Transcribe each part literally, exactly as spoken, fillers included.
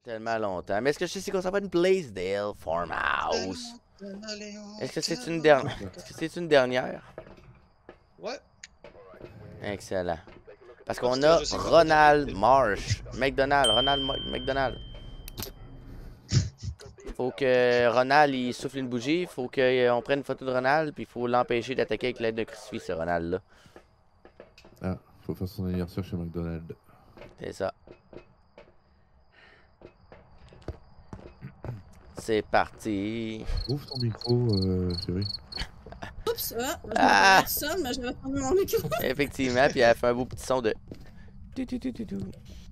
tellement longtemps. Mais est-ce que je sais c'est qu'on s'appelle une Blaisdell Farmhouse? Est-ce que c'est une dernière? Est-ce que c'est une dernière? Ouais. Excellent. Parce qu'on a Ronald Marsh. McDonald. Ronald Ma- McDonald. Faut que Ronald il souffle une bougie. Faut qu'on prenne une photo de Ronald. Puis il faut l'empêcher d'attaquer avec l'aide de crucifix, ce Ronald-là. Ah, faut faire son anniversaire chez McDonald's. C'est ça. C'est parti. Ouvre ton micro, euh, chérie. Oups, ah, je Ah! me ça, mais je vais prendre mon micro. Effectivement, puis elle fait un beau petit son de. Tu, tu, tu, tu, tu.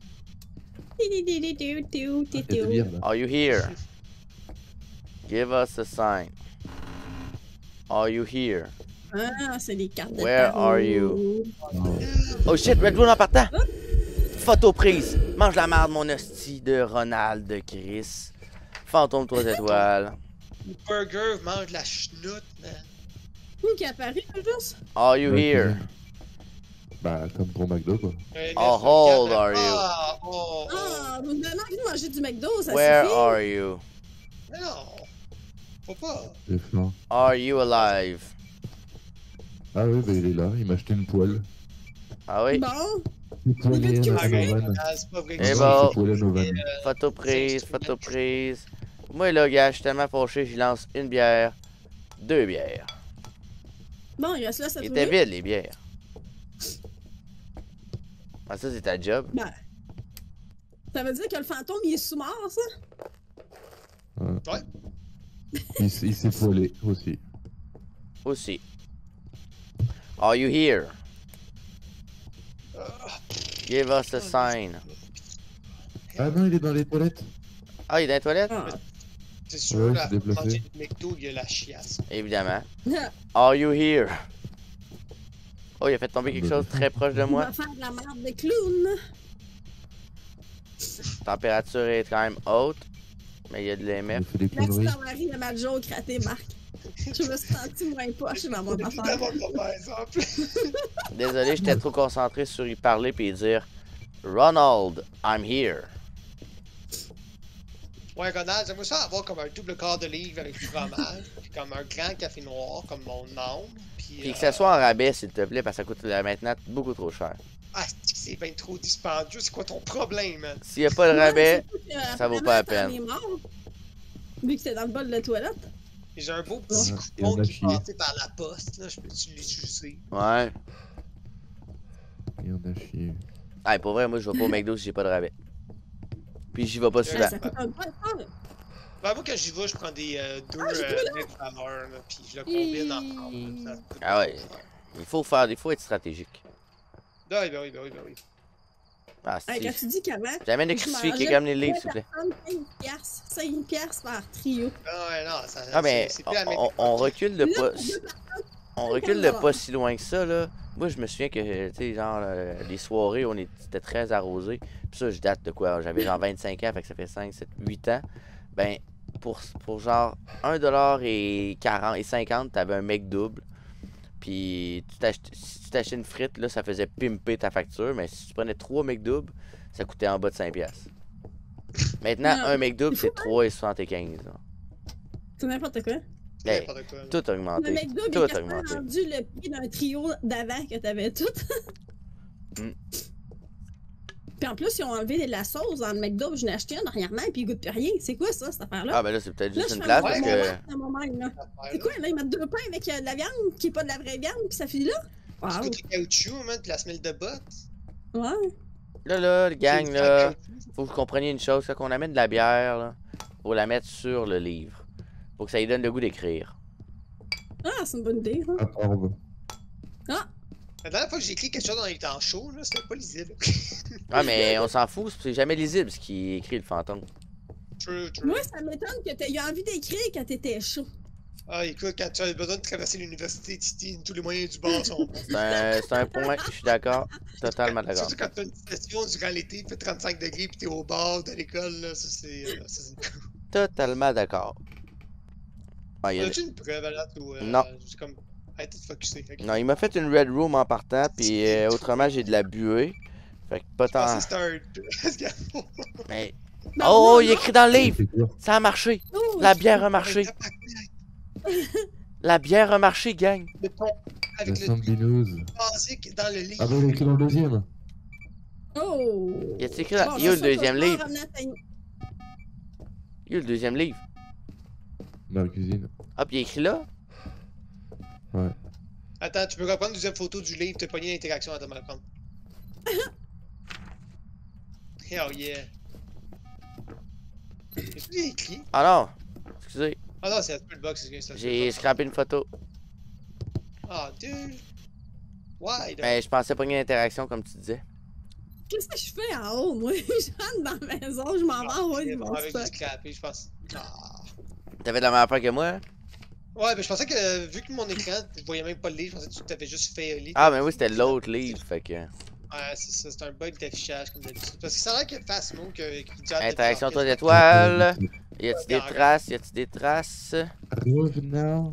Are you here? Give us a sign. Are you here? Ah, c'est des cartes de Where tarot. are you? Oh shit, Red Bull en partant! Photo prise! Mange la merde, mon hostie de Ronald de Chris. Fantôme trois étoiles. Le burger mange la chenoute, man. Où qui est apparu, juste? Are you Ouais, here? Bah, comme pour McDo, quoi. Ouais, How mais old c'est- are you? Ah, oh, oh. Ah, vous me donnez envie de manger du McDo, ça Where suffit. are you? Non. Faut pas. J'ai faim. Are you alive? Ah oui, bah il est là, il m'a acheté une poêle. Ah oui? Bon, Une poêle Il veut à que tu Novan. Ah, c'est pas vrai que Eh c'est- bon. C'est poêle à Novan. euh, Photo prise, photo prise. Moi là, gars, je suis tellement fâché, j'y lance une bière, deux bières. bon, il reste là, ça Il trouver. était vide, les bières. Ah, ça, c'est ta job. Ben, ça veut dire que le fantôme, il est sous-mort, ça? Ouais. Il, s- il s'est poêlé aussi. Aussi. Are you here? Give us a sign. Ah non, il est dans les toilettes. Ah, il est dans les toilettes? Ah. C'est sûr, Ouais, là, c'est déplacé. manger du McDo, il y a la chiasse. Évidemment. Are you here? Oh, il a fait tomber quelque chose très proche de Il moi. va faire de la merde de clown. Température est quand même haute. Mais il y a de Il a l'M F. fait des La conneries. petite Marie de ma joke ratée, Marc. Je me suis senti moins poche dans mon affaire. D'abord, par exemple. Désolé, j'étais trop concentré sur y parler puis dire Ronald, I'm here. Ouais, Ronald, j'aimerais ça avoir comme un double quart de livre avec du fromage, puis comme un grand café noir, comme mon nom. Puis, Puis que euh, ça soit en rabais, s'il te plaît, parce que ça coûte euh, maintenant beaucoup trop cher. Ah, c'est- c'est bien trop dispendieux, c'est quoi ton problème, man? S'il n'y a pas de rabais, Ouais, surtout que, ça vaut vraiment, pas la t'en peine. es mort. Vu que c'est dans le bol de toilette. Et j'ai un beau petit Ouais, coupon il y en a qui est chier. passé par la poste, là, je peux-tu l'utiliser? ouais. Il en a chié. Ah, pour vrai, moi, je vais pas au McDo si j'ai pas de rabais. Puis j'y vais pas Ouais, souvent. ça coûte un peu cher. Ben, moi, quand j'y vais, je prends des euh, deux Ah, j'ai euh, deux, là. mecs valeurs, là, puis je le combine ensemble. Ça coûte Ah ouais. Il faut faire, il faut être stratégique. Ah, oui, ben oui, ben oui, ben oui. Ah, Hey, quand si. tu dis qu'avant, J'amène le je crucifix qui est mangeais comme les livres, s'il vous plaît. cinq piastres. cinq piastres par trio. Ah, ouais, non, ça. Ah, mais c'est- c'est plus la même on, on époque. recule de Là, pas. pour deux On recule de pas si loin que ça, là. Moi, je me souviens que, tu sais, genre, euh, les soirées, on était très arrosés. Puis ça, je date de quoi? J'avais genre vingt-cinq ans, fait que ça fait cinq, sept, huit ans. Ben, pour, pour genre un dollar et quarante et cinquante, t'avais un mec double. Puis tu t'achètes- si tu t'achetais une frite, là, ça faisait pimper ta facture. Mais si tu prenais trois mecs doubles, ça coûtait en bas de cinq piastres. Maintenant, Non, un mec double, c'est trois et soixante-quinze. là. C'est n'importe quoi. Hey, N'importe quoi, là. tout a augmenté. Le McDo, il Tout a est quasiment augmenté. rendu le prix d'un trio d'avant que t'avais tout. Mm. Puis en plus, ils ont enlevé de la sauce dans le McDo. Je n'ai acheté un dernièrement, puis il goûte plus rien. C'est quoi ça, cette affaire-là? Ah, ben là, c'est peut-être Là, juste je une fais place mon- parce mon que. verre dans mon même, là. Ouais, C'est quoi, là? Ils mettent deux pains avec euh, de la viande, qui est pas de la vraie viande, puis ça finit là? Tu Wow. goûtes le caoutchouc, man, puis la semelle de botte. Ouais. Là, là, le gang, C'est là, du caoutchouc. faut que vous compreniez une chose, quand on amène de la bière, là, faut la mettre sur le livre. Faut que ça lui donne le goût d'écrire. Ah, c'est une bonne idée, ça. À Orbe. La dernière fois que j'ai écrit quelque chose dans les temps chauds, là, c'était pas lisible. Ah, mais on s'en fout, c'est jamais lisible ce qui écrit le fantôme. True, true. Moi, ça m'étonne que t'aies eu envie d'écrire quand t'étais chaud. Ah, écoute, quand tu as besoin de traverser l'université, Titi, tous les moyens du bord sont bons. C'est un, c'est un point, je suis d'accord, totalement d'accord. Surtout quand t'as une session durant l'été, il fait trente-cinq degrés, pis t'es au bord de l'école, là, ça c'est. euh, ça, c'est- Totalement d'accord. Ah, il y a- As-tu une preuve à date ou. euh, Non. C'est comme. Arrêtez de focusser. ok? Non, il m'a fait une red room en partant, puis euh, autrement, j'ai de la buée. Fait que pas Je tant. pensais que c'était un. Mais Ben, Oh, non, il est non. écrit dans le livre. C'est dur. Ça a marché. Oh, La bière a marché. Tabarnak. La bière a marché, gang. Le ton La avec le Sambinouse. basique dans le livre. Ah bah, il est écrit dans le deuxième. Oh! Y a-t-il écrit dans... Bon, Il y a c'est le ça, deuxième cauchemar livre. revenant à- Il y a le deuxième livre. Dans la cuisine. Hop, il est écrit là. Ouais. Attends, tu peux reprendre une deuxième photo du livre, t'as pogné l'interaction à te mal prendre. Hell yeah. Est-ce qu'il est écrit? Ah non. Excusez. Ah non, c'est un peu le box, c'est ça. J'ai scrappé une photo. Ah, dude. Why? though? Mais je pensais pogner l'interaction comme tu disais. Qu'est-ce que je fais en haut, moi? Je rentre dans la maison, je m'en vais en haut du on mon avait stock. juste scrappé, je pense. Ah. T'avais de la même affaire que moi? Ouais, mais je pensais que euh, vu que mon écran, je voyais même pas le livre, je pensais que tu t'avais juste fait un livre. Ah, mais oui, c'était l'autre livre, fait que... Ouais, c'est ça, c'est un bug d'affichage comme d'habitude. Parce que ça a l'air que Fastmo qui qui dit Interaction toi toi d'étoile. Y a-t-il des traces? Y a-t-il des traces? Revenant.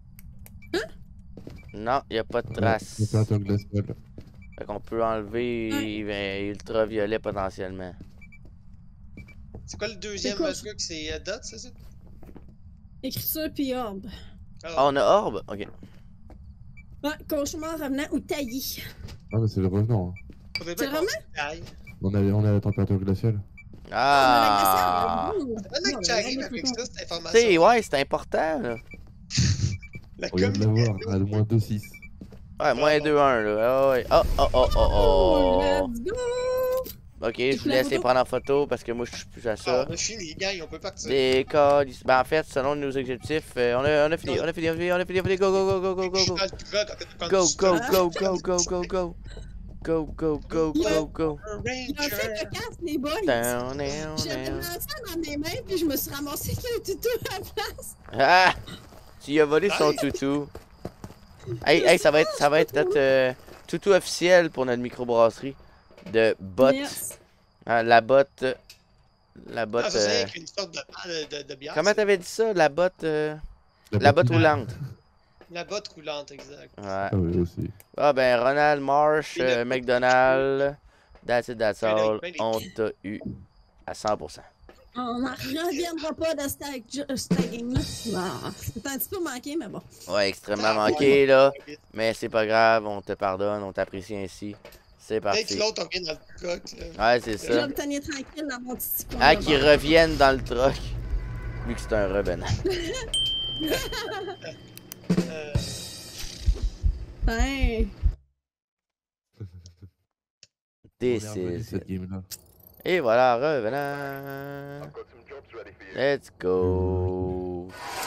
Non, y a pas de Ouais, traces. Température glaciale. Fait qu'on peut enlever Ouais. ben, ultraviolet potentiellement. C'est quoi le deuxième C'est quoi, euh, truc? C'est euh, Dot, c'est ça? Écriture puis orbe. Ah, on a orbe? Ok. Ouais, cauchemar revenant ou taillis. Ah mais c'est le revenant. Hein. Faudrait C'est bien qu'on vraiment? se taille. On a, on a la température glaciale. Ah! Ça veut dire que tu arrives avec ça, cette information. Tu sais, ouais, c'est important, là. La On vient de communication. l'avoir à moins deux six. Ouais, moins deux un, là. Ah ouais. Oh, oh, oh, oh, Oh, oh. let's go! Ok, je vous la laisse les photo? prendre en photo parce que moi, je suis plus à Ah, ça. on a fini, gang, on peut partir. Des codes. Ben, en fait, selon nos objectifs, euh, on, a, on a fini, on a fini, on a fini, on a fini, on a fini. Go, go, go, go, go, go, go. Go, go, go, go, go, go, go. Go, go, go, go, go. Il a fait le casse, les boys! Down, down, J'avais down. lancé dans mes mains, puis je me suis ramassé avec un tuto à la place. Ah! Tu lui as volé son toutou. Hey, hey, ça va être, ça va être notre euh, toutou officiel pour notre microbrasserie. De botte. Yes. Hein, la botte. La botte. Ah, ça, c'est euh, avec une sorte de, de, de, de bière. Comment ça. t'avais dit ça? La botte. euh, La botte bottine. roulante. La botte roulante, exact. Ouais. Ah oui aussi. Ah ben, Ronald Marsh, Et le- euh, McDonald. That's it, that's Mais là, all. ben, les- On t'a eu à cent pour cent. On n'en reviendra pas de cette game-là. Ah, c'est un petit peu manqué, mais bon. Ouais, extrêmement Ah, manqué ouais. là. Mais c'est pas grave, on te pardonne, on t'apprécie ainsi. C'est Peut-être parti. que l'autre, on vient dans le truck, là. Ouais, c'est Je vais ça. me tenir tranquille dans mon petit coin. Ah, là-bas. qu'ils reviennent dans le truck. Vu que c'est un revenant. Euh, Ouais. This On est revenu is cette it. game là. Et voilà, revenant. Let's go.